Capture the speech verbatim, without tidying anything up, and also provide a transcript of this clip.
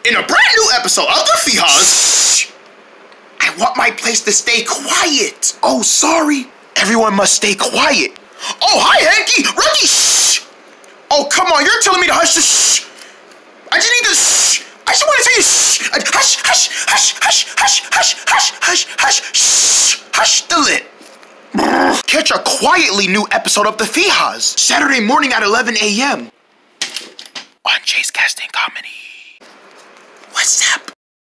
In a brand new episode of the Fehas, I want my place to stay quiet. Oh, sorry. Everyone must stay quiet. Oh, hi, Hanky. Rocky, shh. Oh, come on. You're telling me to hush the shh. I just need to shh. I just want to tell you shh. Hush, hush, hush, hush, hush, hush, hush, hush, hush, shh. Hush the lid. Catch a quietly new episode of the Fehas Saturday morning at eleven a m on Chase Casting Comedy. What's up?